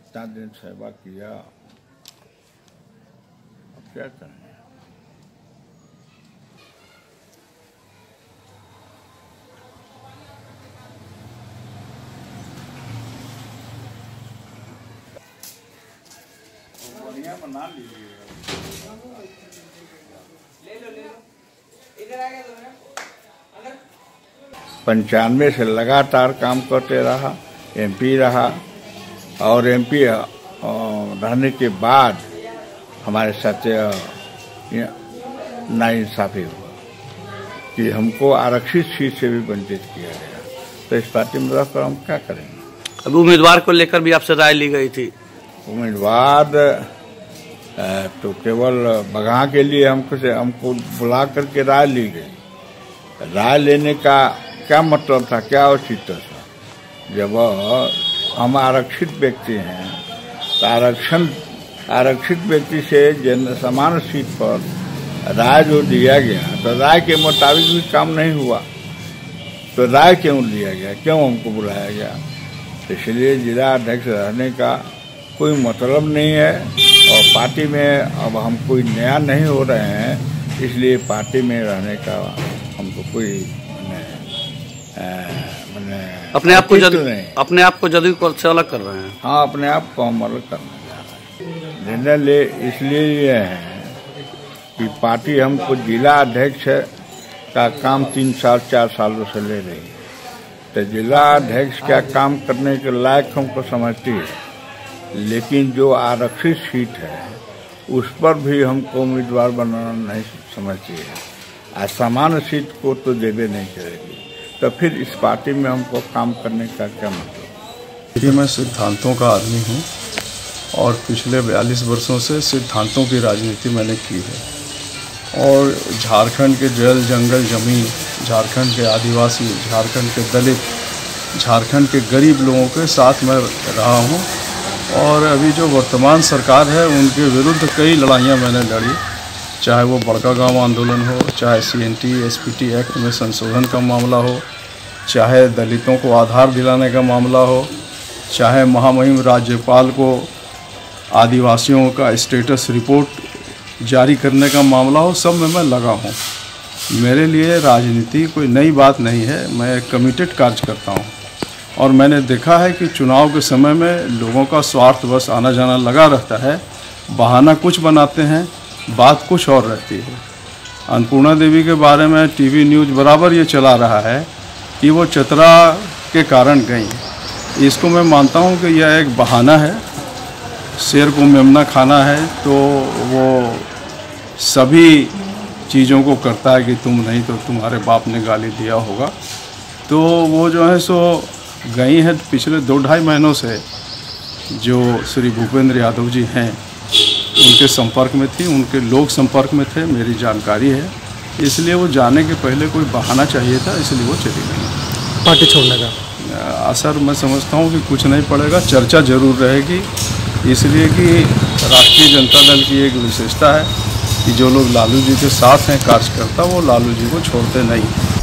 इतना दिन सेवा किया, अब क्या करें। बढ़िया बना लीजिएगा। ले लो इधर आ गया तो 95 से लगातार काम करते रहा, एमपी रहा और एमपी रहने के बाद हमारे साथ नाइंसाफी हुआ कि हमको आरक्षित सीट से भी वंचित किया गया। तो इस पार्टी में रहकर हम क्या करेंगे। अब उम्मीदवार को लेकर भी आपसे राय ली गई थी। उम्मीदवार तो केवल बगहा के लिए हमको बुला करके राय ली गई। राय लेने का क्या मतलब था, क्या औचित्य था। जब हम आरक्षित व्यक्ति हैं तो आरक्षित व्यक्ति से समान सीट पर राय जो दिया गया तो राय के मुताबिक भी काम नहीं हुआ, तो राय क्यों लिया गया, क्यों हमको बुलाया गया। इसलिए जिला अध्यक्ष रहने का कोई मतलब नहीं है और पार्टी में अब हम कोई नया नहीं हो रहे हैं, इसलिए पार्टी में रहने का हमको कोई अपने आप को जदयू से अलग कर रहे हैं। हाँ, अपने आप को हम अलग करने जा रहे हैं। निर्णय ले इसलिए ये है कि पार्टी हमको जिला अध्यक्ष का काम 3 साल 4 सालों से ले रही है, तो जिला अध्यक्ष क्या काम करने के लायक हमको समझती है, लेकिन जो आरक्षित सीट है उस पर भी हमको उम्मीदवार बनाना नहीं समझती है। सामान्य सीट को तो देवे नहीं करेगी, तो फिर इस पार्टी में हमको काम करने का क्या मतलब। देखिए, मैं सिद्धांतों का आदमी हूँ और पिछले 42 वर्षों से सिद्धांतों की राजनीति मैंने की है। और झारखंड के जल जंगल जमीन, झारखंड के आदिवासी, झारखंड के दलित, झारखंड के गरीब लोगों के साथ मैं रहा हूँ। और अभी जो वर्तमान सरकार है उनके विरुद्ध कई लड़ाइयाँ मैंने लड़ी, चाहे वो बड़का गांव आंदोलन हो, चाहे CNT SPT एक्ट में संशोधन का मामला हो, चाहे दलितों को आधार दिलाने का मामला हो, चाहे महामहिम राज्यपाल को आदिवासियों का स्टेटस रिपोर्ट जारी करने का मामला हो, सब में मैं लगा हूँ। मेरे लिए राजनीति कोई नई बात नहीं है, मैं कमिटेड कार्य करता हूँ। और मैंने देखा है कि चुनाव के समय में लोगों का स्वार्थ बस आना जाना लगा रहता है, बहाना कुछ बनाते हैं, बात कुछ और रहती है। अन्नपूर्णा देवी के बारे में टीवी न्यूज़ बराबर ये चला रहा है कि वो चतरा के कारण गई। इसको मैं मानता हूँ कि यह एक बहाना है। शेर को मेमना खाना है तो वो सभी चीज़ों को करता है कि तुम नहीं तो तुम्हारे बाप ने गाली दिया होगा। तो वो जो है सो गई है। पिछले 2-2.5 महीनों से जो श्री भूपेंद्र यादव जी हैं उनके संपर्क में थी, उनके लोग संपर्क में थे, मेरी जानकारी है। इसलिए वो जाने के पहले कोई बहाना चाहिए था, इसलिए वो चली गई। पार्टी छोड़ने का असर मैं समझता हूँ कि कुछ नहीं पड़ेगा, चर्चा जरूर रहेगी। इसलिए कि राष्ट्रीय जनता दल की एक विशेषता है कि जो लोग लालू जी के साथ हैं कार्यकर्ता, वो लालू जी को छोड़ते नहीं।